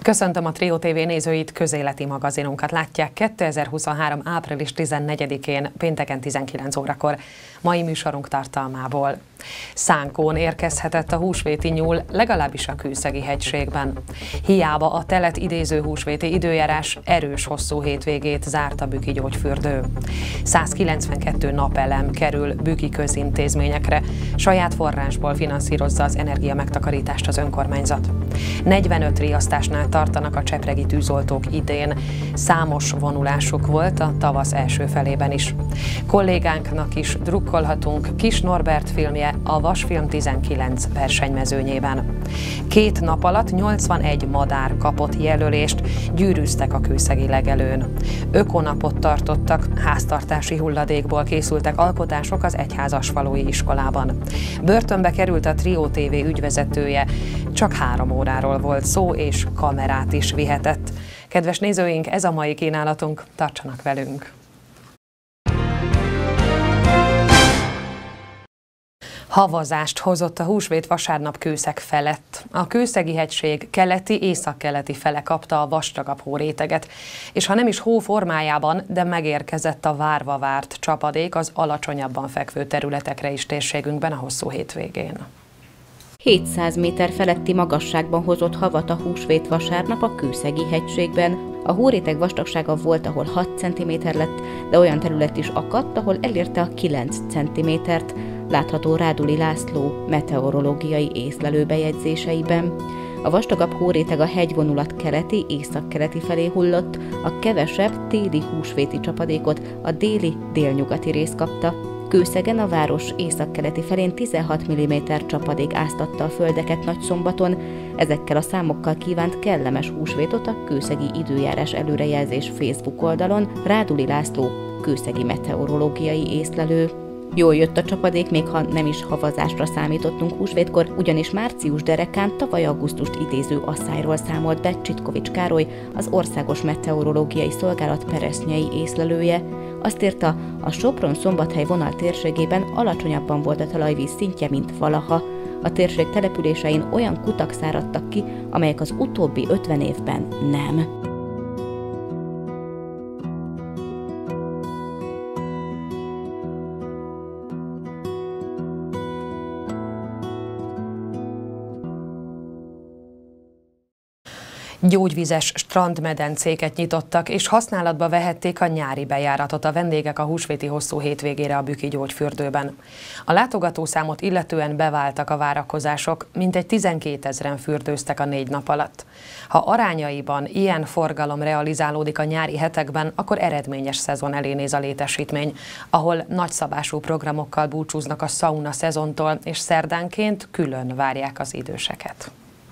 Köszöntöm a Trio TV nézőit, közéleti magazinunkat látják 2023. április 14-én, pénteken 19 órakor. Mai műsorunk tartalmából. Szánkón érkezhetett a húsvéti nyúl, legalábbis a Kőszegi hegységben. Hiába a telet idéző húsvéti időjárás, erős hosszú hétvégét zárt a Büki Gyógyfürdő. 192 napelem kerül büki közintézményekre, saját forrásból finanszírozza az energiamegtakarítást az önkormányzat. 45 riasztásnál tartanak a csepregi tűzoltók idén. Számos vonulásuk volt a tavasz első felében is. Kollégánknak is drukkolhatunk Kis Norbert filmje a Vasfilm 19 versenymezőnyében. 2 nap alatt 81 madár kapott jelölést, gyűrűztek a kőszegi legelőn. Ökonapot tartottak, háztartási hulladékból készültek alkotások az egyházasfaluji iskolában. Börtönbe került a Trio TV ügyvezetője, csak 3 óráról volt szó, és kamerát is vihetett. Kedves nézőink, ez a mai kínálatunk, tartsanak velünk! Havazást hozott a húsvét vasárnap Kőszeg felett. A Kőszegi hegység keleti, északkeleti fele kapta a vastagabb hóréteget, és ha nem is hó formájában, de megérkezett a várva várt csapadék az alacsonyabban fekvő területekre is térségünkben a hosszú hétvégén. 700 méter feletti magasságban hozott havat a húsvét vasárnap a Kőszegi hegységben. A hóréteg vastagsága volt, ahol 6 cm lett, de olyan terület is akadt, ahol elérte a 9 cm-t, látható Ráduli László meteorológiai észlelő bejegyzéseiben. A vastagabb hóréteg a hegyvonulat keleti, északkeleti felé hullott, a kevesebb téli húsvéti csapadékot a déli, délnyugati rész kapta. Kőszegen a város északkeleti felén 16 mm csapadék áztatta a földeket Nagyszombaton. Ezekkel a számokkal kívánt kellemes húsvétot a Kőszegi időjárás előrejelzés Facebook oldalon Ráduli László, kőszegi meteorológiai észlelő. Jól jött a csapadék, még ha nem is havazásra számítottunk húsvétkor, ugyanis március derekán tavaly augusztust idéző asszályról számolt be Csitkovics Károly, az Országos Meteorológiai Szolgálat peresznyei észlelője. Azt írta, a Sopron-Szombathely vonal térségében alacsonyabban volt a talajvíz szintje, mint valaha. A térség településein olyan kutak száradtak ki, amelyek az utóbbi 50 évben nem. Gyógyvizes strandmedencéket nyitottak, és használatba vehették a nyári bejáratot a vendégek a húsvéti hosszú hétvégére a Büki Gyógyfürdőben. A látogatószámot illetően beváltak a várakozások, mintegy 12 000-en fürdőztek a 4 nap alatt. Ha arányaiban ilyen forgalom realizálódik a nyári hetekben, akkor eredményes szezon elé néz a létesítmény, ahol nagyszabású programokkal búcsúznak a szauna szezontól, és szerdánként külön várják az időseket.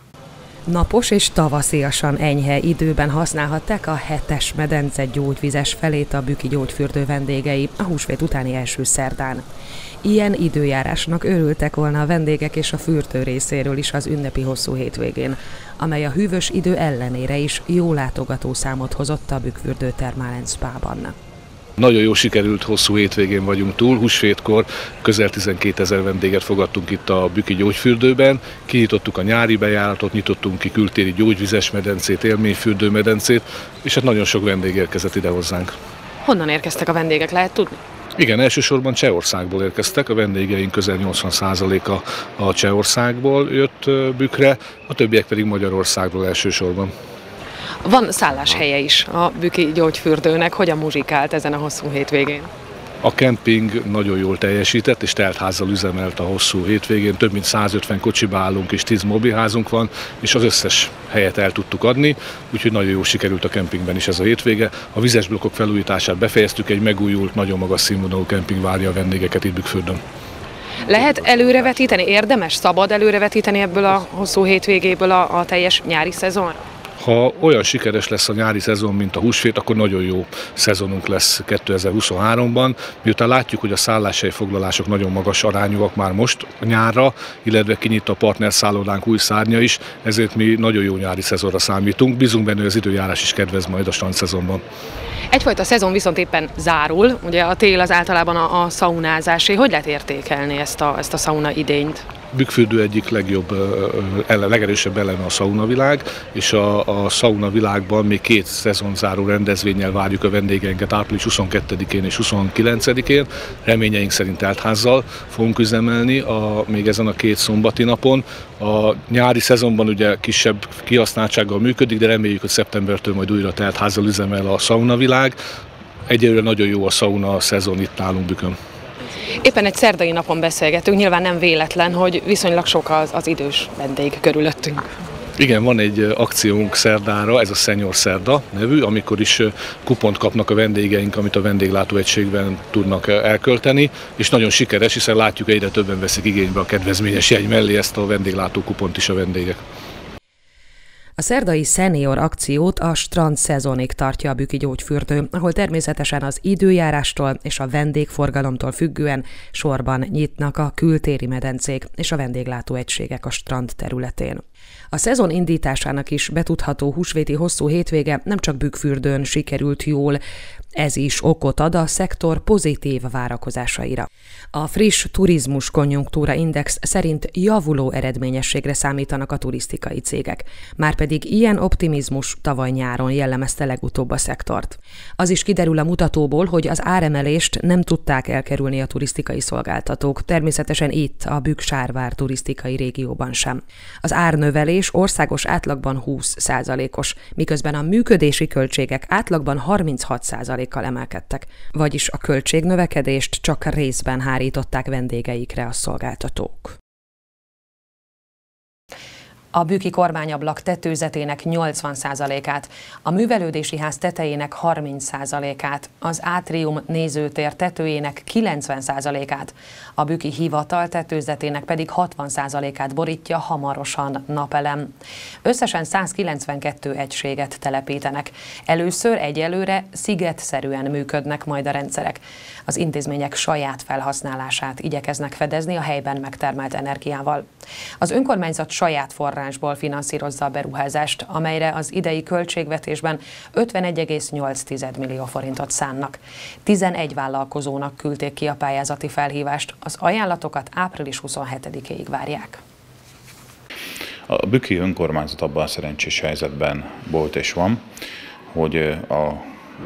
Napos és tavasziasan enyhe időben használhatták a 7-es medence gyógyvizes felét a Büki Gyógyfürdő vendégei a húsvét utáni első szerdán. Ilyen időjárásnak örültek volna a vendégek és a fürdő részéről is az ünnepi hosszú hétvégén, amely a hűvös idő ellenére is jó látogatószámot hozott a Bükkfürdő Thermal & Spa-ban. Nagyon jó sikerült hosszú hétvégén vagyunk túl, húsvétkor közel 12 000 vendéget fogadtunk itt a Büki Gyógyfürdőben, kinyitottuk a nyári bejáratot, nyitottunk ki kültéri gyógyvizes medencét, élményfürdőmedencét, és hát nagyon sok vendég érkezett ide hozzánk. Honnan érkeztek a vendégek, lehet tudni? Igen, elsősorban Csehországból érkeztek, a vendégeink közel 80%-a a Csehországból jött Bükkre, a többiek pedig Magyarországról elsősorban. Van szálláshelye is a Büki Gyógyfürdőnek, hogyan muzsikált ezen a hosszú hétvégén? A kemping nagyon jól teljesített, és teltházzal üzemelt a hosszú hétvégén. Több mint 150 kocsiba állunk, és 10 mobilházunk van, és az összes helyet el tudtuk adni, úgyhogy nagyon jól sikerült a kempingben is ez a hétvége. A vizes blokkok felújítását befejeztük, egy megújult, nagyon magas színvonalú kemping várja a vendégeket itt Bükkfürdőn. Lehet előrevetíteni, érdemes, szabad előrevetíteni ebből a hosszú hétvégéből a teljes nyári szezonra? Ha olyan sikeres lesz a nyári szezon, mint a húsvét, akkor nagyon jó szezonunk lesz 2023-ban. Miután látjuk, hogy a szálláshelyfoglalások nagyon magas arányúak már most nyárra, illetve kinyit a partnerszállodánk új szárnya is, ezért mi nagyon jó nyári szezonra számítunk. Bízunk benne, hogy az időjárás is kedvez majd a strandszezonban. Egyfajta szezon viszont éppen zárul, ugye a tél az általában a szaunázásé. Hogy lehet értékelni ezt a szauna idényt? Bükkfürdő egyik legerősebb eleme a szaunavilág, és a szaunavilágban még 2 szezonzáró rendezvénnyel várjuk a vendégeinket április 22-én és 29-én. Reményeink szerint teltházzal fogunk üzemelni még ezen a 2 szombati napon. A nyári szezonban ugye kisebb kihasználtsággal működik, de reméljük, hogy szeptembertől majd újra teltházzal üzemel a szaunavilág. Egyelőre nagyon jó a szauna szezon itt nálunk Bükkön. Éppen egy szerdai napon beszélgetünk, nyilván nem véletlen, hogy viszonylag sok az idős vendég körülöttünk. Igen, van egy akciónk szerdára, ez a Senior Szerda nevű, amikor is kupont kapnak a vendégeink, amit a vendéglátóegységben tudnak elkölteni, és nagyon sikeres, hiszen látjuk, egyre többen veszik igénybe a kedvezményes jegy mellé ezt a vendéglátó kupont is a vendégek. A szerdai Senior akciót a strand szezonig tartja a Bükki Gyógyfürdő, ahol természetesen az időjárástól és a vendégforgalomtól függően sorban nyitnak a kültéri medencék és a vendéglátóegységek a strand területén. A szezon indításának is betudható húsvéti hosszú hétvége nem csak Bükkfürdőn sikerült jól, ez is okot ad a szektor pozitív várakozásaira. A friss turizmus konjunktúra index szerint javuló eredményességre számítanak a turisztikai cégek, márpedig ilyen optimizmus tavaly nyáron jellemezte legutóbb a szektort. Az is kiderül a mutatóból, hogy az áremelést nem tudták elkerülni a turisztikai szolgáltatók, természetesen itt a Bükk-Sárvár turisztikai régióban sem. Az árnövelés országos átlagban 20%-os, miközben a működési költségek átlagban 36%-kal emelkedtek, vagyis a költségnövekedést csak részben hárították vendégeikre a szolgáltatók. A bükki kormányablak tetőzetének 80%-át, a művelődési ház tetejének 30%-át, az átrium nézőtér tetőjének 90%-át, a bükki hivatal tetőzetének pedig 60%-át borítja hamarosan napelem. Összesen 192 egységet telepítenek. Először egyelőre szigetszerűen működnek majd a rendszerek. Az intézmények saját felhasználását igyekeznek fedezni a helyben megtermelt energiával. Az önkormányzat saját forrásból finanszírozza a beruházást, amelyre az idei költségvetésben 51,8 millió forintot szánnak. 11 vállalkozónak küldték ki a pályázati felhívást, az ajánlatokat április 27-éig várják. A bükki önkormányzat abban a szerencsés helyzetben volt és van, hogy a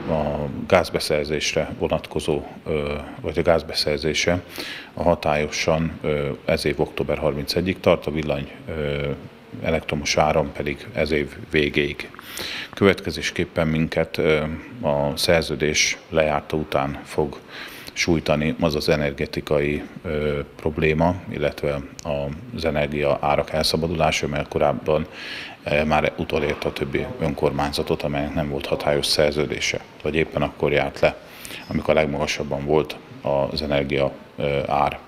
gázbeszerzésre vonatkozó, vagy a gázbeszerzése a hatályosan ez év október 31-ig tart, a villany elektromos áram pedig ez év végéig. Következésképpen minket a szerződés lejárta után fog sújtani az az energetikai probléma, illetve az energia árak elszabadulása, mert korábban már utolérte a többi önkormányzatot, amelynek nem volt hatályos szerződése, vagy éppen akkor járt le, amikor a legmagasabban volt az energia ár.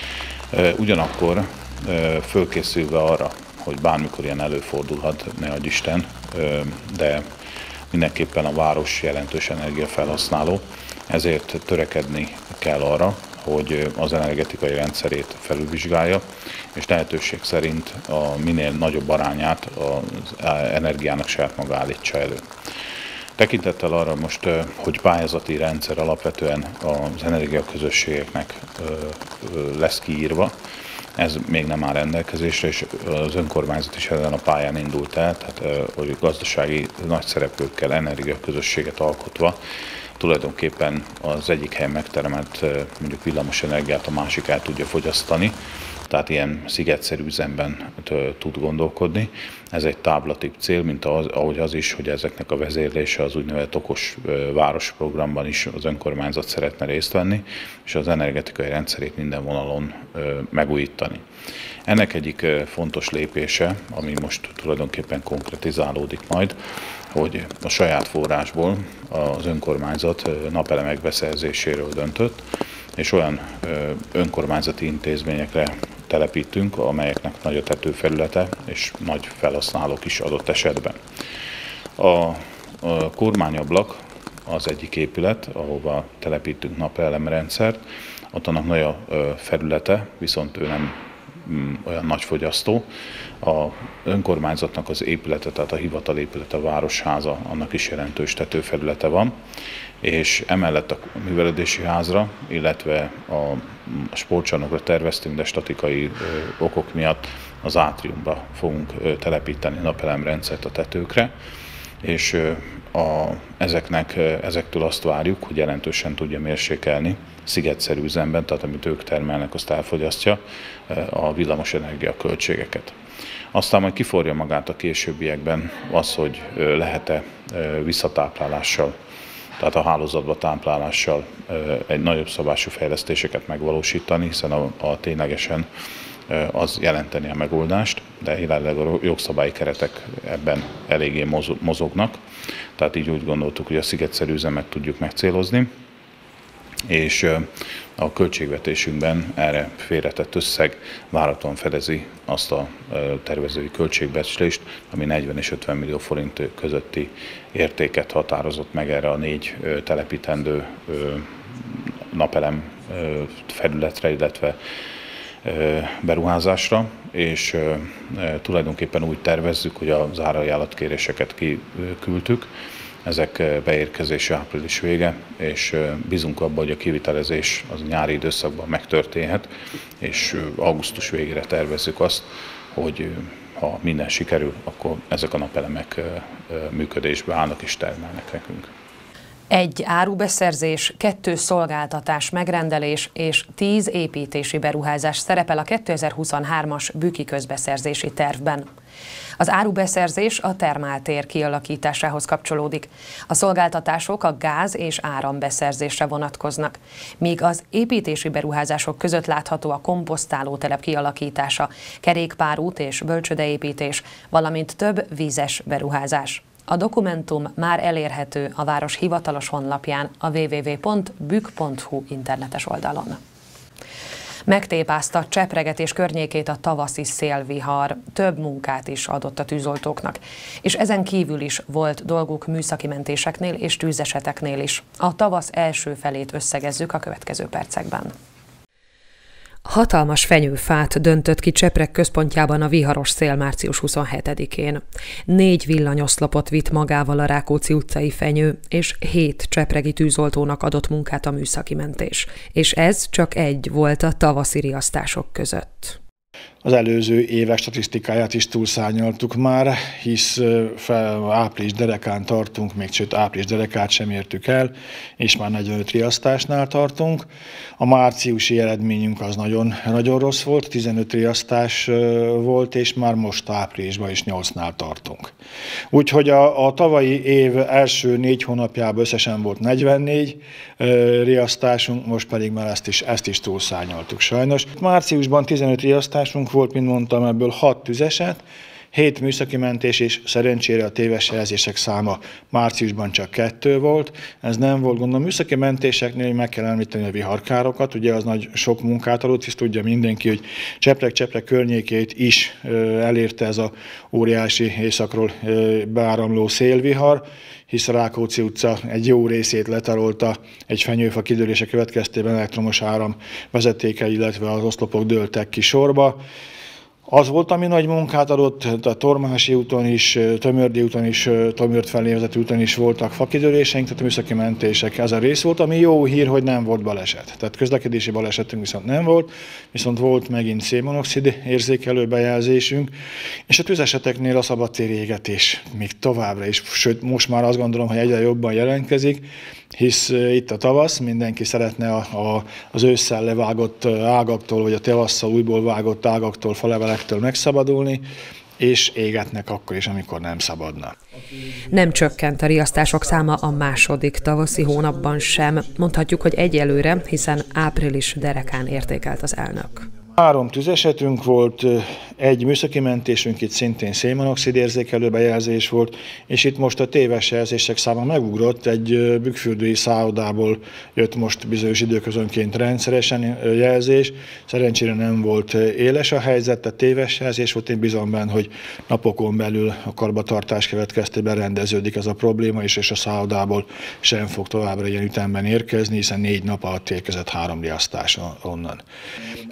Ugyanakkor fölkészülve arra, hogy bármikor ilyen előfordulhat, ne adj Isten, de mindenképpen a város jelentős energiafelhasználó, ezért törekedni kell arra, hogy az energetikai rendszerét felülvizsgálja, és lehetőség szerint a minél nagyobb arányát az energiának saját maga állítsa elő. Tekintettel arra most, hogy pályázati rendszer alapvetően az energiaközösségeknek lesz kiírva, ez még nem áll rendelkezésre, és az önkormányzat is ezen a pályán indult el, tehát hogy gazdasági nagy szereplőkkel energiaközösséget alkotva tulajdonképpen az egyik helyen megtermelt mondjuk villamos energiát a másik el tudja fogyasztani, tehát ilyen szigetszerű üzemben tud gondolkodni. Ez egy táblatibb cél, mint ahogy az is, hogy ezeknek a vezérlése az úgynevezett okos városprogramban is az önkormányzat szeretne részt venni, és az energetikai rendszerét minden vonalon megújítani. Ennek egyik fontos lépése, ami most tulajdonképpen konkretizálódik majd, hogy a saját forrásból az önkormányzat napelemek beszerzéséről döntött, és olyan önkormányzati intézményekre telepítünk, amelyeknek nagy a tetőfelülete és nagy felhasználók is adott esetben. A kormányablak az egyik épület, ahova telepítünk napelemrendszert, ott annak nagy a felülete, viszont ő nem olyan nagy fogyasztó. A önkormányzatnak az épülete, tehát a hivatalépülete, a városháza, annak is jelentős tetőfelülete van, és emellett a művelődési házra, illetve a sportcsarnokra terveztünk, de statikai okok miatt az átriumba fogunk telepíteni napelemrendszert a tetőkre, és ezektől azt várjuk, hogy jelentősen tudja mérsékelni szigetszerű üzemben, tehát amit ők termelnek, azt elfogyasztja a villamosenergia költségeket. Aztán majd kiforja magát a későbbiekben az, hogy lehet-e visszatáplálással, tehát a hálózatba táplálással egy nagyobb szabású fejlesztéseket megvalósítani, hiszen a ténylegesen az jelenteni a megoldást, de jelenleg a jogszabályi keretek ebben eléggé mozognak, tehát így úgy gondoltuk, hogy a szigetszerű üzemet tudjuk megcélozni, és a költségvetésünkben erre félretett összeg várhatóan fedezi azt a tervezői költségbecslést, ami 40 és 50 millió forint közötti értéket határozott meg erre a 4 telepítendő napelem felületre, illetve beruházásra, és tulajdonképpen úgy tervezzük, hogy az árajánlatkéréseket kiküldtük, ezek beérkezése április vége, és bízunk abban, hogy a kivitelezés az nyári időszakban megtörténhet, és augusztus végére tervezzük azt, hogy ha minden sikerül, akkor ezek a napelemek működésbe állnak és termelnek nekünk. 1 árubeszerzés, 2 szolgáltatás megrendelés és 10 építési beruházás szerepel a 2023-as Büki közbeszerzési tervben. Az árubeszerzés a termáltér kialakításához kapcsolódik. A szolgáltatások a gáz- és árambeszerzésre vonatkoznak, míg az építési beruházások között látható a komposztálótelep kialakítása, kerékpárút és bölcsődeépítés, valamint több vízes beruházás. A dokumentum már elérhető a város hivatalos honlapján, a www.bük.hu internetes oldalon. Megtépázta Csepreget környékét a tavaszi szélvihar, több munkát is adott a tűzoltóknak, és ezen kívül is volt dolguk műszaki mentéseknél és tűzeseteknél is. A tavasz első felét összegezzük a következő percekben. Hatalmas fenyőfát döntött ki Csepreg központjában a viharos szél március 27-én. 4 villanyoszlopot vitt magával a Rákóczi utcai fenyő, és 7 csepregi tűzoltónak adott munkát a műszaki mentés. És ez csak egy volt a tavaszi riasztások között. Az előző évek statisztikáját is túlszárnyaltuk már, hisz április derekán tartunk, még sőt április derekát sem értük el, és már 45 riasztásnál tartunk. A márciusi eredményünk az nagyon rossz volt, 15 riasztás volt, és már most áprilisban is 8-nál tartunk. Úgyhogy a tavalyi év első 4 hónapjában összesen volt 44 riasztásunk, most pedig már ezt is túlszárnyaltuk sajnos. Márciusban 15 riasztásunk volt, mint mondtam, ebből 6 tüzeset, 7 műszaki mentés, és szerencsére a téves jelzések száma márciusban csak 2 volt. Ez nem volt gond. A műszaki mentéseknél meg kell említeni a viharkárokat, ugye az nagy sok munkát adott, hisz tudja mindenki, hogy Csepreg környékét is elérte ez a óriási északról beáramló szélvihar, hisz a Rákóczi utca egy jó részét letarolta egy fenyőfa kidőlése következtében, elektromos áram vezetéke, illetve az oszlopok dőltek ki sorba. Az volt, ami nagy munkát adott, a Tormási úton is, Tömördi úton is, Tömört felé vezető úton is voltak fakidőléseink, tehát a műszaki mentések. Ez a rész volt, ami jó hír, hogy nem volt baleset. Tehát közlekedési balesetünk viszont nem volt, viszont volt megint szénmonoxid érzékelő bejelzésünk, és a tüzeseteknél a szabadtéri égetés még továbbra is, sőt most már azt gondolom, hogy egyre jobban jelentkezik, hisz itt a tavasz, mindenki szeretne az ősszel levágott ágaktól, vagy a tavasszal újból vágott ágaktól, falevelektől megszabadulni, és égetnek akkor is, amikor nem szabadna. Nem csökkent a riasztások száma a második tavaszi hónapban sem. Mondhatjuk, hogy egyelőre, hiszen április derekán értékelt az elnök. 3 tüzesetünk volt, 1 műszaki mentésünk, itt szintén szénmonoxid érzékelő bejelzés volt, és itt most a téves jelzések száma megugrott, egy bükkfürdői szállodából jött most bizonyos időközönként rendszeresen jelzés, szerencsére nem volt éles a helyzet, a téves jelzés volt, én bízom benne, hogy napokon belül a karbantartás következtében rendeződik ez a probléma, és a szállodából sem fog továbbra ilyen ütemben érkezni, hiszen 4 nap alatt érkezett 3 riasztás onnan. Én nagyon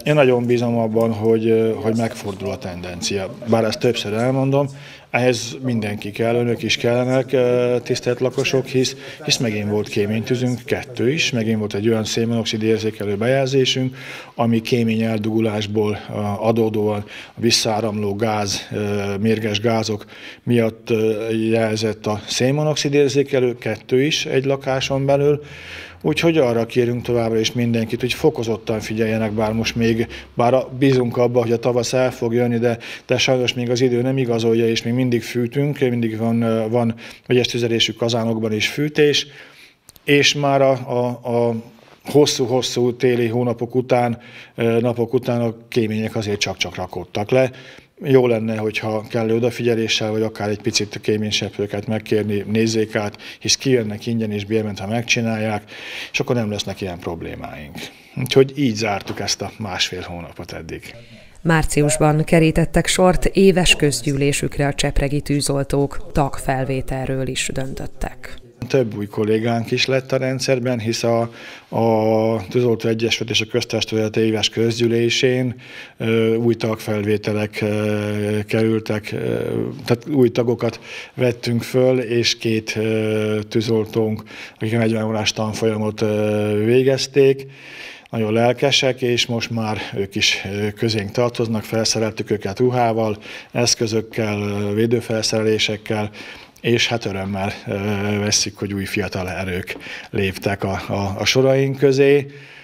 bízom abban, hogy megfordul a tendencia. Bár ezt többször elmondom, ehhez mindenki kell, önök is kellenek, tisztelt lakosok, hisz megint volt kéménytűzünk, 2 is, megint volt egy olyan szénmonoxid érzékelő bejelzésünk, ami kémény eldugulásból adódóan a visszáramló gáz, mérges gázok miatt jelzett a szénmonoxid érzékelő, 2 is egy lakáson belül. Úgyhogy arra kérünk továbbra is mindenkit, hogy fokozottan figyeljenek, bár bízunk abba, hogy a tavasz el fog jönni, de sajnos még az idő nem igazolja, és még mindig fűtünk, mindig van vegyes tüzelésű kazánokban is fűtés, és már a hosszú-hosszú téli hónapok után, napok után a kémények azért csak-csak rakódtak le. Jó lenne, hogyha kellő odafigyeléssel, vagy akár egy picit a kéményseprőket megkérni, nézzék át, hisz kijönnek ingyen és bérment, ha megcsinálják, és akkor nem lesznek ilyen problémáink. Úgyhogy így zártuk ezt a 1,5 hónapot eddig. Márciusban kerítettek sort éves közgyűlésükre a csepregi tűzoltók, tagfelvételről is döntöttek. Több új kollégánk is lett a rendszerben, hisz a Tűzoltó Egyesület és a Köztestület éves közgyűlésén új tagfelvételek kerültek, tehát új tagokat vettünk föl, és 2 tűzoltónk, akik a 40 órás tanfolyamot végezték. Nagyon lelkesek, és most már ők is közénk tartoznak, felszereltük őket ruhával, eszközökkel, védőfelszerelésekkel, és hát örömmel vesszük, hogy új fiatal erők léptek a soraink közé.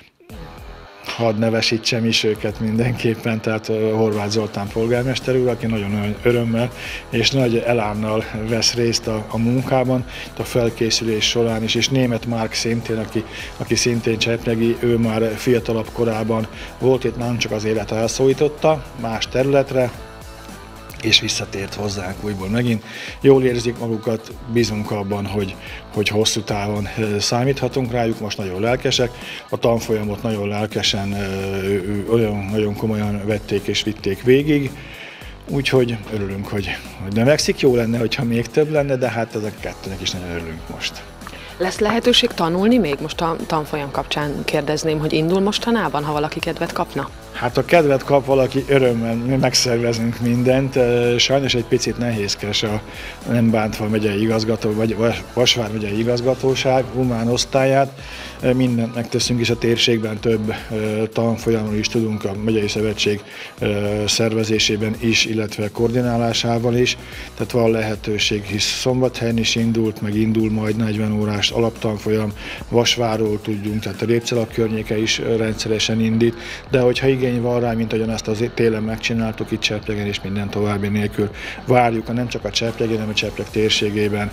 Hadd nevesítsem is őket mindenképpen, tehát Horváth Zoltán polgármester úr, aki nagyon örömmel és nagy elánnal vesz részt a munkában, a felkészülés során is, és Németh Márk szintén, aki szintén csepregi, ő már fiatalabb korában volt itt, nem csak az élet elszólította más területre, és visszatért hozzánk újból megint. Jól érzik magukat, bízunk abban, hogy hosszú távon számíthatunk rájuk, most nagyon lelkesek. A tanfolyamot nagyon lelkesen, nagyon komolyan vették és vitték végig. Úgyhogy örülünk, hogy növekszik. Jó lenne, hogyha még több lenne, de hát ezek 2-nek is nagyon örülünk most. Lesz lehetőség tanulni még? Most a tanfolyam kapcsán kérdezném, hogy indul mostanában, ha valaki kedvet kapna? Hát ha kedvet kap valaki, örömmel megszervezünk mindent. Sajnos egy picit nehézkes a nem bántva megyei igazgató, vagy Vasvár megyei igazgatóság humán osztályát. Mindent megteszünk, és a térségben több tanfolyamról is tudunk a Megyei Szövetség szervezésében is, illetve koordinálásával is. Tehát van lehetőség, hisz Szombathelyen is indult, meg indul majd 40 órás alaptanfolyam, Vasvárról tudjunk, tehát a Répcelak környéke is rendszeresen indít, de hogyha igény van rá, mint ahogyan ezt az télen megcsináltuk itt Csepregen, és minden további nélkül várjuk, nem csak a Csepregi, hanem a Csepreg térségében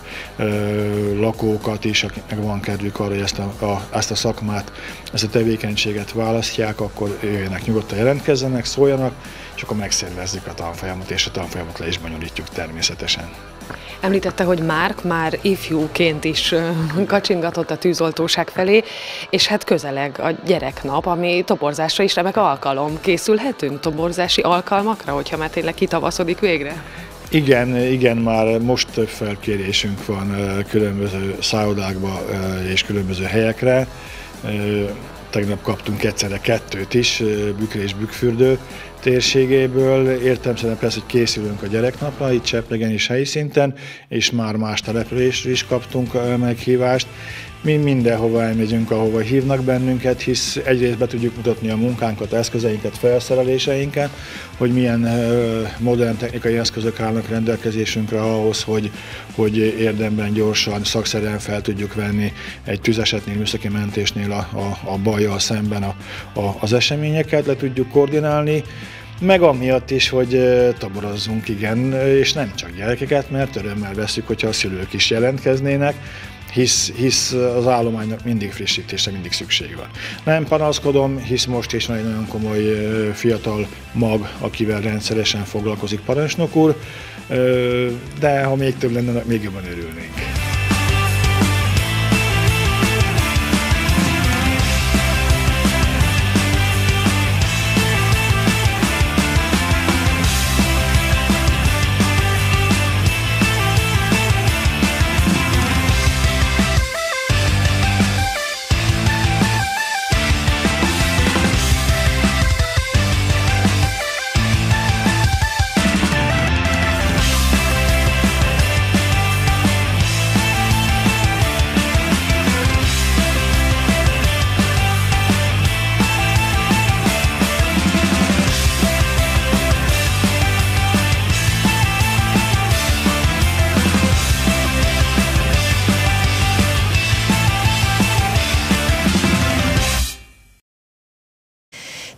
lakókat is, akiknek van kedvük arra, hogy ezt a szakmát, ezt a tevékenységet választják, akkor jöjjenek, nyugodtan jelentkezzenek, szóljanak, és akkor megszervezzük a tanfolyamot, és a tanfolyamot le is bonyolítjuk természetesen. Említette, hogy Márk már ifjúként is kacsingatott a tűzoltóság felé, és hát közeleg a gyereknap, ami toborzásra is remek alkalom. Készülhetünk toborzási alkalmakra, hogyha már tényleg kitavaszodik végre? Igen, már most több felkérésünk van különböző szállodákba és különböző helyekre. Tegnap kaptunk egyszerre 2 is, Bükr és Bükkfürdő térségéből. Értelemszerűen persze, hogy készülünk a gyereknapra, itt Csepregen is helyi szinten, és már más településről is kaptunk meghívást. Mi mindenhova elmegyünk, ahova hívnak bennünket, hisz egyrészt be tudjuk mutatni a munkánkat, eszközeinket, felszereléseinket, hogy milyen modern technikai eszközök állnak rendelkezésünkre ahhoz, hogy érdemben, gyorsan, szakszerűen fel tudjuk venni egy tüzesetnél, műszaki mentésnél a bajjal szemben az eseményeket, le tudjuk koordinálni, meg amiatt is, hogy toborozzunk, igen, és nem csak gyerekeket, mert örömmel veszük, hogyha a szülők is jelentkeznének, hisz az állománynak mindig frissítésre, mindig szükség van. Nem panaszkodom, hisz most is nagyon komoly fiatal mag, akivel rendszeresen foglalkozik parancsnok úr, de ha még több lenne, még jobban örülnénk.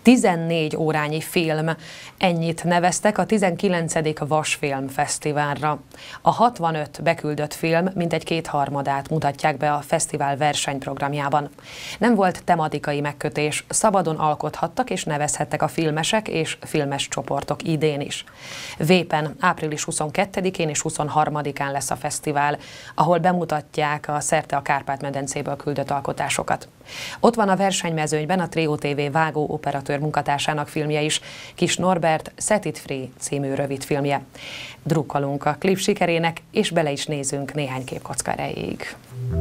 14 órányi film, ennyit neveztek a 19. Vasfilm Fesztiválra. A 65 beküldött film mintegy 2/3 mutatják be a fesztivál versenyprogramjában. Nem volt tematikai megkötés, szabadon alkothattak és nevezhettek a filmesek és filmes csoportok idén is. Vépen április 22-én és 23-án lesz a fesztivál, ahol bemutatják a szerte a Kárpát-medencéből küldött alkotásokat. Ott van a versenymezőnyben a Trio TV vágó operatőr munkatársának filmje is, Kis Norbert Set It Free című rövidfilmje. Drukkolunk a klip sikerének, és bele is nézünk néhány képkocka erejéig.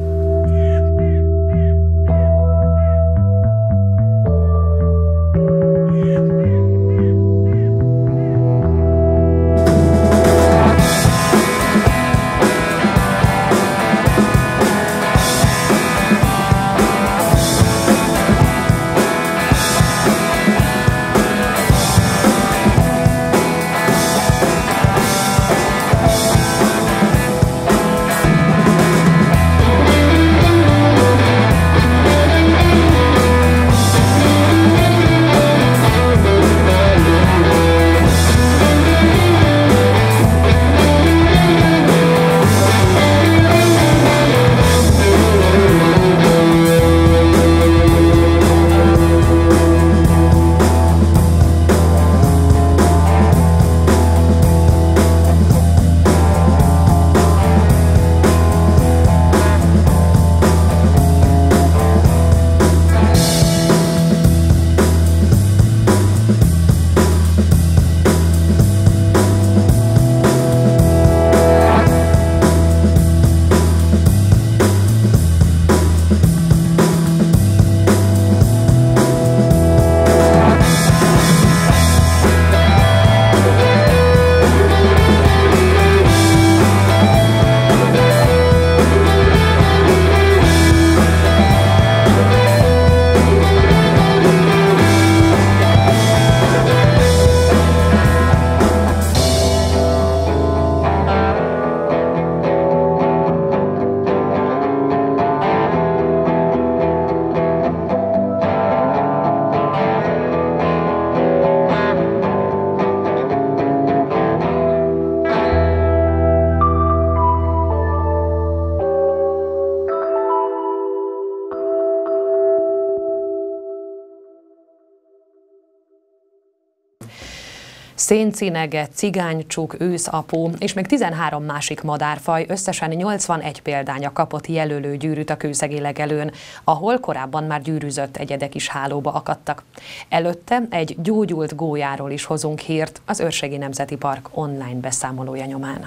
Széncinege, cigánycsuk, őszapó és még 13 másik madárfaj, összesen 81 példánya kapott jelölő gyűrűt a kőszegi legelőn, ahol korábban már gyűrűzött egyedek is hálóba akadtak. Előtte egy gyógyult gólyáról is hozunk hírt az Őrségi Nemzeti Park online beszámolója nyomán.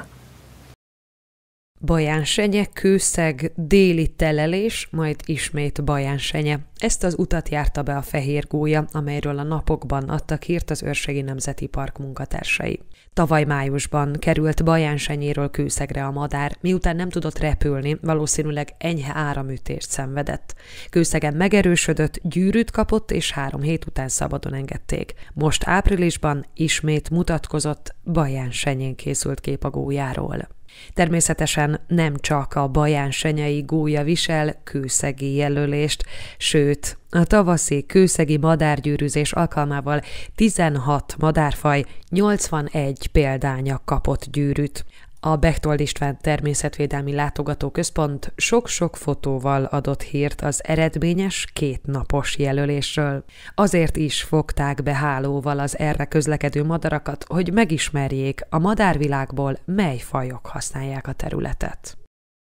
Bajánsenye, Kőszeg, déli telelés, majd ismét Bajánsenye. Ezt az utat járta be a fehér gólya, amelyről a napokban adtak hírt az Őrségi Nemzeti Park munkatársai. Tavaly májusban került Bajánsenyéről Kőszegre a madár, miután nem tudott repülni, valószínűleg enyhe áramütést szenvedett. Kőszegen megerősödött, gyűrűt kapott, és 3 hét után szabadon engedték. Most áprilisban ismét mutatkozott, Bajánsenyén készült kép a gólyáról. Természetesen nem csak a bajánsenyei gólya visel kőszegi jelölést, sőt, a tavaszi kőszegi madárgyűrűzés alkalmával 16 madárfaj 81 példánya kapott gyűrűt. A Bechtold István Természetvédelmi Látogatóközpont sok-sok fotóval adott hírt az eredményes 2 napos jelölésről. Azért is fogták be hálóval az erre közlekedő madarakat, hogy megismerjék, a madárvilágból mely fajok használják a területet.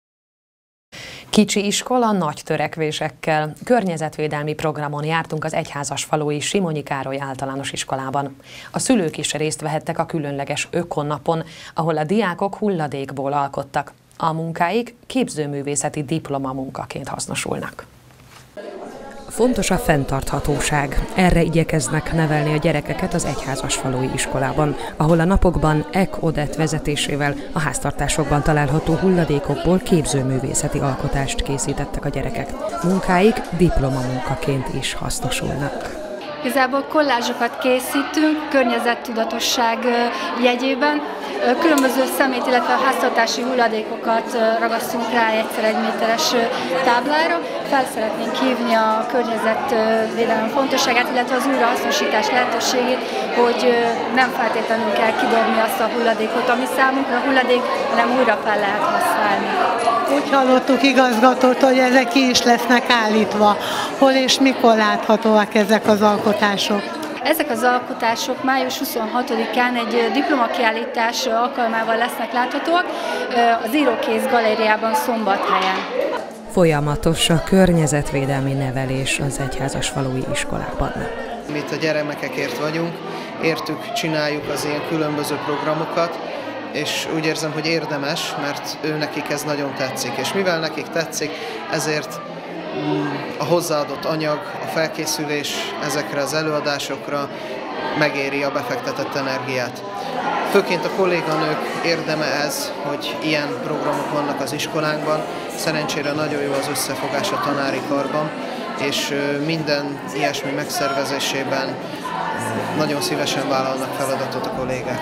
Kicsi iskola nagy törekvésekkel. Környezetvédelmi programon jártunk az egyházasfalui Simonyi Károly általános iskolában. A szülők is részt vehettek a különleges ökonnapon, ahol a diákok hulladékból alkottak. A munkáik képzőművészeti diplomamunkaként hasznosulnak. Fontos a fenntarthatóság. Erre igyekeznek nevelni a gyerekeket az egyházasfalui iskolában, ahol a napokban Ek-Odett vezetésével a háztartásokban található hulladékokból képzőművészeti alkotást készítettek a gyerekek. Munkáik diplomamunkaként is hasznosulnak. Igazából kollázsokat készítünk környezettudatosság jegyében. Különböző szemét, illetve a háztartási hulladékokat ragasztunk rá egyszer 1 méteres táblára. Fel szeretnénk hívni a környezetvédelem fontosságát, illetve az újrahasznosítás lehetőségét, hogy nem feltétlenül kell kidobni azt a hulladékot, ami számunkra hulladék, hanem újra fel lehet használni. Úgy hallottuk igazgatótól, hogy ezek ki is lesznek állítva. Hol és mikor láthatóak ezek az alkotások? Ezek az alkotások május 26-án egy diplomakiállítás alkalmával lesznek láthatóak az Írókész galériában Szombathelyen. Folyamatos a környezetvédelmi nevelés az egyházasfalui iskolában. Mi itt a gyermekekért vagyunk, értük csináljuk az ilyen különböző programokat, és úgy érzem, hogy érdemes, mert nekik ez nagyon tetszik. És mivel nekik tetszik, ezért a hozzáadott anyag, a felkészülés ezekre az előadásokra megéri a befektetett energiát. Főként a kolléganők érdeme ez, hogy ilyen programok vannak az iskolánkban. Szerencsére nagyon jó az összefogás a tanári karban, és minden ilyesmi megszervezésében nagyon szívesen vállalnak feladatot a kollégák.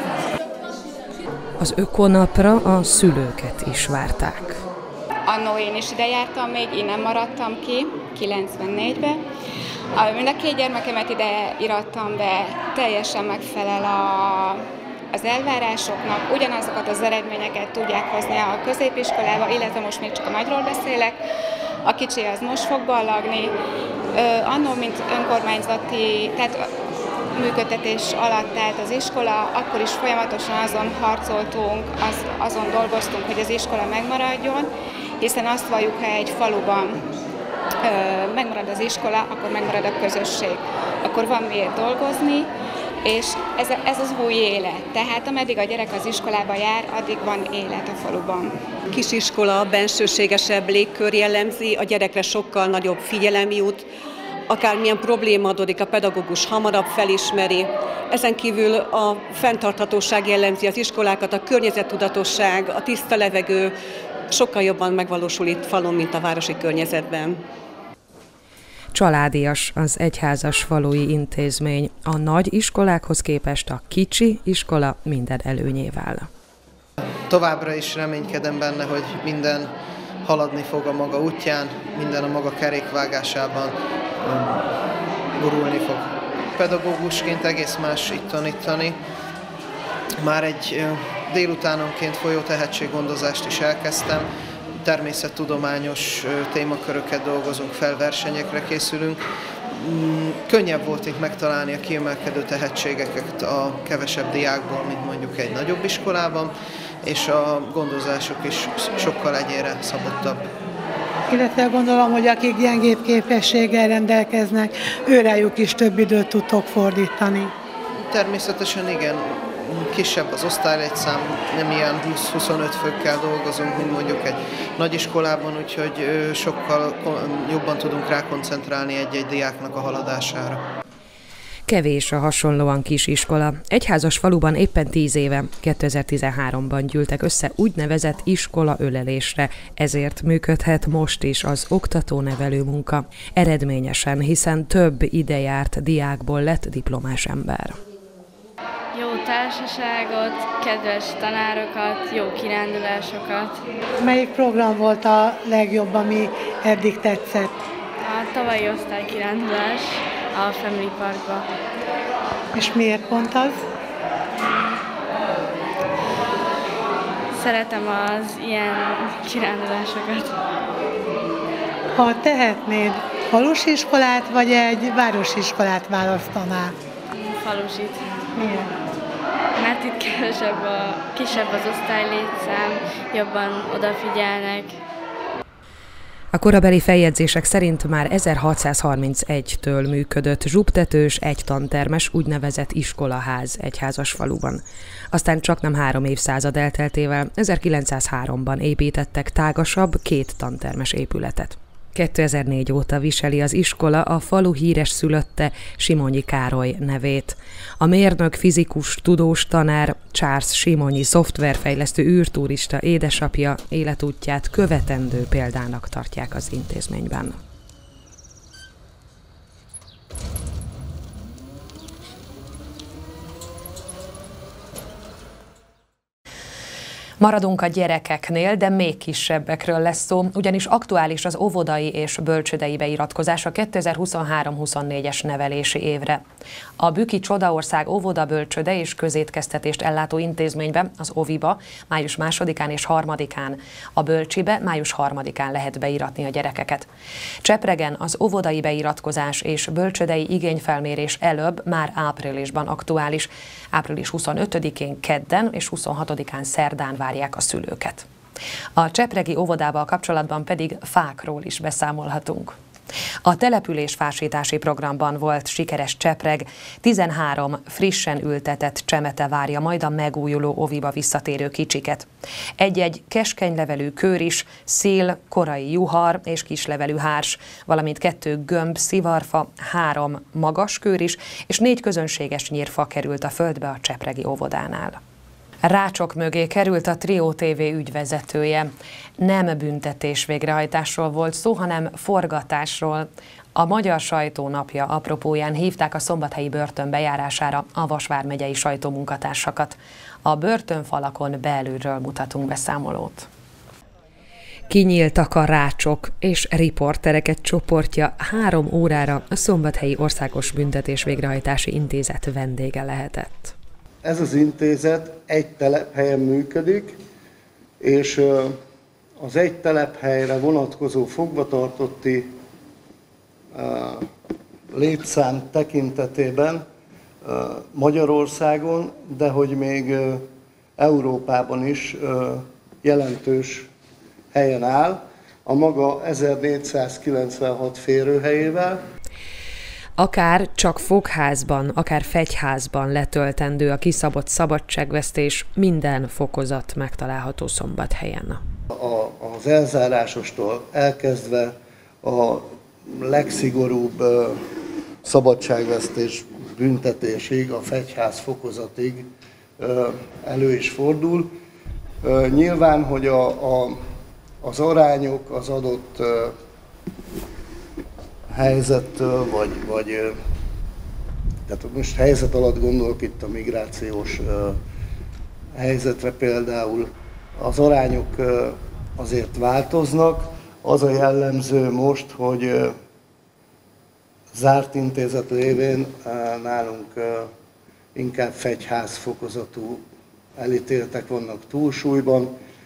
Az ökonapra a szülőket is várták. Annó én is ide jártam, még innen maradtam ki, 94-ben. Mind a 2 gyermekemet ide irattam be, teljesen megfelel az elvárásoknak, ugyanazokat az eredményeket tudják hozni a középiskolába, illetve most még csak a nagyról beszélek. A kicsi az most fog ballagni. Annó, mint önkormányzati, tehát működtetés alatt állt az iskola, akkor is folyamatosan azon harcoltunk, azon dolgoztunk, hogy az iskola megmaradjon, hiszen azt valljuk, ha egy faluban megmarad az iskola, akkor megmarad a közösség. Akkor van miért dolgozni, és ez az új élet. Tehát ameddig a gyerek az iskolába jár, addig van élet a faluban. Kisiskola, bensőségesebb légkör jellemzi, a gyerekre sokkal nagyobb figyelem jut, akármilyen probléma adódik, a pedagógus hamarabb felismeri. Ezen kívül a fenntarthatóság jellemzi az iskolákat, a környezettudatosság, a tiszta levegő sokkal jobban megvalósul itt falun, mint a városi környezetben. Családias az egyházasfalui intézmény, a nagy iskolákhoz képest a kicsi iskola minden előnyével. Továbbra is reménykedem benne, hogy minden haladni fog a maga útján, minden a maga kerékvágásában gurulni fog. Pedagógusként egész más itt tanítani. Már egy délutánonként folyó tehetséggondozást is elkezdtem. Természettudományos témaköröket dolgozunk fel, versenyekre készülünk. Könnyebb volt itt megtalálni a kiemelkedő tehetségeket a kevesebb diákból, mint mondjuk egy nagyobb iskolában, és a gondozások is sokkal egyére szabottabb. Illetve gondolom, hogy akik gyengébb képességgel rendelkeznek, őrájuk is több időt tudtok fordítani. Természetesen igen. Kisebb az osztálylétszám, nem ilyen 20-25 főkkel dolgozunk, mint mondjuk egy nagyiskolában, úgyhogy sokkal jobban tudunk rákoncentrálni egy-egy diáknak a haladására. Kevés a hasonlóan kis iskola. Egyházasfaluban éppen 10 éve, 2013-ban gyűltek össze úgynevezett iskolaölelésre, ezért működhet most is az oktató-nevelő munka. Eredményesen, hiszen több ide járt diákból lett diplomás ember. Jó társaságot, kedves tanárokat, jó kirándulásokat. Melyik program volt a legjobb, ami eddig tetszett? A tavalyi osztálykirándulás a Family Parkba. És miért pont az? Szeretem az ilyen kirándulásokat. Ha tehetnéd, falusi iskolát vagy egy városi iskolát választanál? Falusit. Miért? Mert itt kisebb az osztálylétszám, jobban odafigyelnek. A korabeli feljegyzések szerint már 1631-től működött zsubtetős, egytantermes úgynevezett iskolaház Egyházasfaluban. Aztán csaknem 3 évszázad elteltével 1903-ban építettek tágasabb 2 tantermes épületet. 2004 óta viseli az iskola a falu híres szülötte, Simonyi Károly nevét. A mérnök, fizikus, tudós tanár, Charles Simonyi szoftverfejlesztő űrturista édesapja életútját követendő példának tartják az intézményben. Maradunk a gyerekeknél, de még kisebbekről lesz szó, ugyanis aktuális az óvodai és bölcsődei beiratkozás a 2023-24-es nevelési évre. A Büki Csodaország óvoda, bölcsőde és közétkeztetést ellátó intézménybe, az OVI-ba május 2-án és 3-án, a bölcsibe május 3-án lehet beiratni a gyerekeket. Csepregen az óvodai beiratkozás és bölcsődei igényfelmérés előbb már áprilisban aktuális. Április 25-én kedden és 26-án szerdán várják a szülőket. A csepregi óvodával kapcsolatban pedig fákról is beszámolhatunk. A településfásítási programban volt sikeres Csepreg, 13 frissen ültetett csemete várja majd a megújuló óviba visszatérő kicsiket. Egy-egy keskenylevelű kőris, szél, korai juhar és kislevelű hárs, valamint 2 gömb, szivarfa, 3 magas kőris és 4 közönséges nyírfa került a földbe a csepregi óvodánál. Rácsok mögé került a Trio TV ügyvezetője. Nem büntetés végrehajtásról volt szó, hanem forgatásról. A Magyar Sajtó Napja apropóján hívták a szombathelyi börtön bejárására a Vas vármegyei sajtómunkatársakat. A börtönfalakon belülről mutatunk beszámolót. Kinyíltak a rácsok, és riporterek egy csoportja 3 órára a Szombathelyi Országos Büntetés Végrehajtási Intézet vendége lehetett. Ez az intézet egy telephelyen működik, és az egy telephelyre vonatkozó fogvatartotti létszám tekintetében Magyarországon, de hogy még Európában is jelentős helyen áll, a maga 1496 férőhelyével. Akár csak fogházban, akár fegyházban letöltendő a kiszabott szabadságvesztés, minden fokozat megtalálható Szombathelyen. Az elzárásostól elkezdve a legszigorúbb szabadságvesztés büntetésig, a fegyház fokozatig elő is fordul. Nyilván, hogy az arányok az adott helyzettől, vagy tehát most helyzet alatt gondolok itt a migrációs helyzetre például, az arányok azért változnak. Az a jellemző most, hogy zárt intézet lévén nálunk inkább fegyház fokozatú elítéltek vannak túlsúlyban.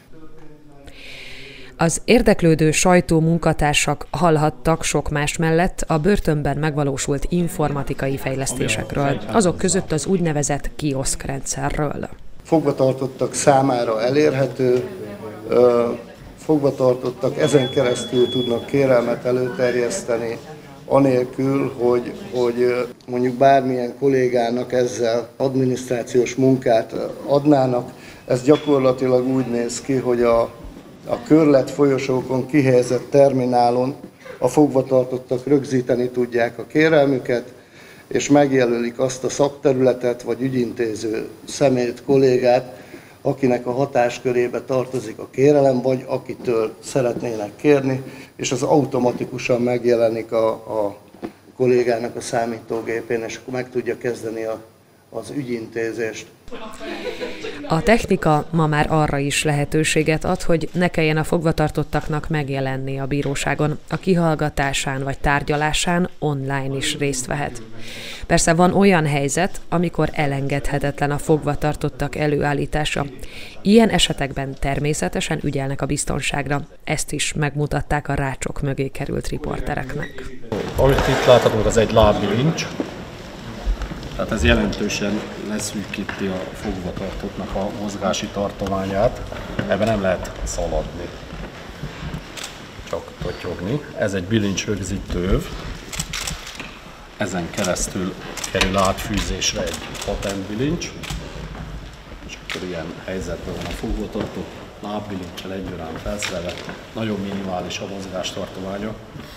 Az érdeklődő sajtómunkatársak hallhattak sok más mellett a börtönben megvalósult informatikai fejlesztésekről, azok között az úgynevezett kioszkrendszerről. Fogvatartottak számára elérhető, fogvatartottak ezen keresztül tudnak kérelmet előterjeszteni, anélkül, hogy mondjuk bármilyen kollégának ezzel adminisztrációs munkát adnának. Ez gyakorlatilag úgy néz ki, hogy a körlet folyosókon kihelyezett terminálon a fogvatartottak rögzíteni tudják a kérelmüket, és megjelölik azt a szakterületet vagy ügyintéző személyt, kollégát, akinek a hatáskörébe tartozik a kérelem, vagy akitől szeretnének kérni, és az automatikusan megjelenik a kollégának a számítógépén, és akkor meg tudja kezdeni az ügyintézést. A technika ma már arra is lehetőséget ad, hogy ne kelljen a fogvatartottaknak megjelenni a bíróságon. A kihallgatásán vagy tárgyalásán online is részt vehet. Persze van olyan helyzet, amikor elengedhetetlen a fogvatartottak előállítása. Ilyen esetekben természetesen ügyelnek a biztonságra. Ezt is megmutatták a rácsok mögé került riportereknek. Amit itt láthatunk, az egy lábbilincs. Tehát ez jelentősen leszűkíti a fogvatartottnak a mozgási tartományát. Ebben nem lehet szaladni, csak totyogni. Ez egy bilincs rögzítőv. Ezen keresztül kerül átfűzésre egy patentbilincs. És akkor ilyen helyzetben van a fogvatartott lábbilincsel egyaránt felszerelve. Nagyon minimális a mozgástartománya.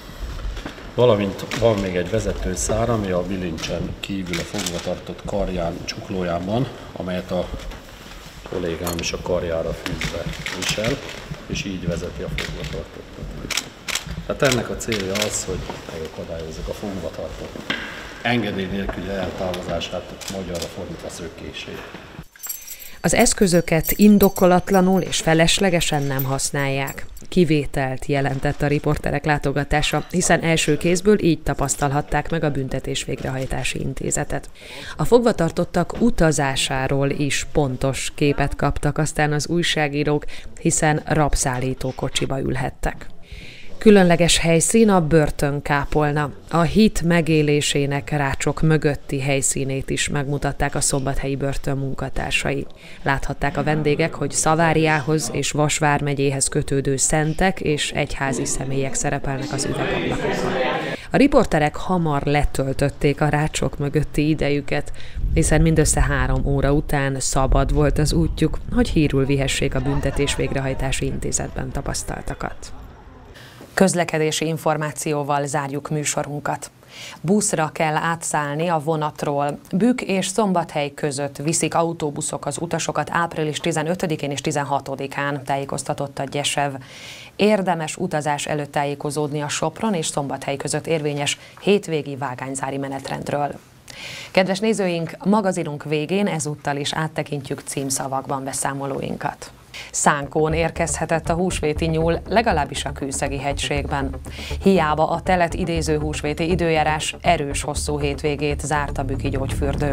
Valamint van még egy vezetőszár, ami a bilincsen kívül a fogvatartott karján, csuklójában, amelyet a kollégám is a karjára fűzve visel, és így vezeti a fogvatartottat. Tehát ennek a célja az, hogy megakadályozzuk a fogvatartott engedély nélküli eltávozását, magyarra fordítva szökését. Az eszközöket indokolatlanul és feleslegesen nem használják. Kivételt jelentett a riporterek látogatása, hiszen első kézből így tapasztalhatták meg a Büntetés Végrehajtási Intézetet. A fogvatartottak utazásáról is pontos képet kaptak aztán az újságírók, hiszen rabszállító kocsiba ülhettek. Különleges helyszín a börtönkápolna. A hit megélésének rácsok mögötti helyszínét is megmutatták a szombathelyi börtön munkatársai. Láthatták a vendégek, hogy Szaváriához és Vas vármegyéhez kötődő szentek és egyházi személyek szerepelnek az üvegablakokon. A riporterek hamar letöltötték a rácsok mögötti idejüket, hiszen mindössze 3 óra után szabad volt az útjuk, hogy hírül vihessék a Büntetés Végrehajtási Intézetben tapasztaltakat. Közlekedési információval zárjuk műsorunkat. Buszra kell átszállni a vonatról. Bükk és Szombathely között viszik autóbuszok az utasokat április 15-én és 16-án, tájékoztatott a Gyesev. Érdemes utazás előtt tájékozódni a Sopron és Szombathely között érvényes hétvégi vágányzári menetrendről. Kedves nézőink, magazinunk végén ezúttal is áttekintjük címszavakban beszámolóinkat. Szánkón érkezhetett a húsvéti nyúl, legalábbis a Kőszegi-hegységben. Hiába a telet idéző húsvéti időjárás, erős hosszú hétvégét zárt a bükki gyógyfürdő.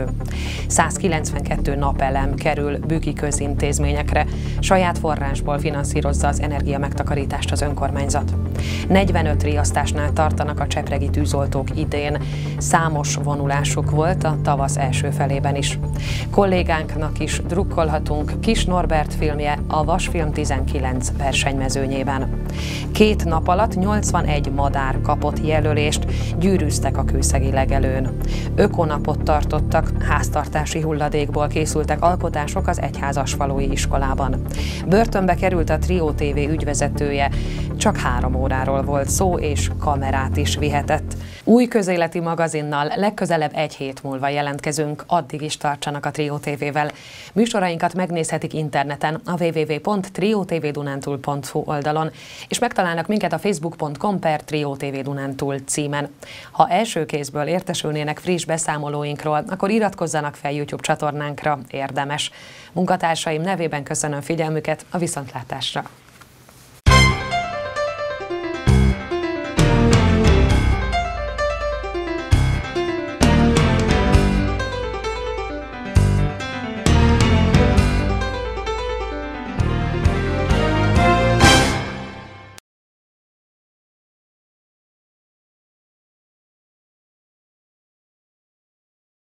192 napelem kerül bükki közintézményekre, saját forrásból finanszírozza az energiamegtakarítást az önkormányzat. 45 riasztásnál tartanak a csepregi tűzoltók idén. Számos vonulásuk volt a tavasz első felében is. Kollégánknak is drukkolhatunk, Kis Norbert filmje a Vasfilm 19 versenymezőnyében. 2 nap alatt 81 madár kapott jelölést, gyűrűztek a kőszegi legelőn. Ökonapot tartottak, háztartási hulladékból készültek alkotások az Egyházasfaluji iskolában. Börtönbe került a Trio TV ügyvezetője, csak 3 óráról volt szó, és kamerát is vihetett. Új közéleti magazinnal legközelebb 1 hét múlva jelentkezünk, addig is tartsanak a Trio TV-vel. Műsorainkat megnézhetik interneten a www.triotvdunántúl.hu oldalon, és megtalálnak minket a facebook.com/Trio TV Dunántúl címen. Ha első kézből értesülnének friss beszámolóinkról, akkor iratkozzanak fel YouTube csatornánkra, érdemes. Munkatársaim nevében köszönöm figyelmüket, a viszontlátásra!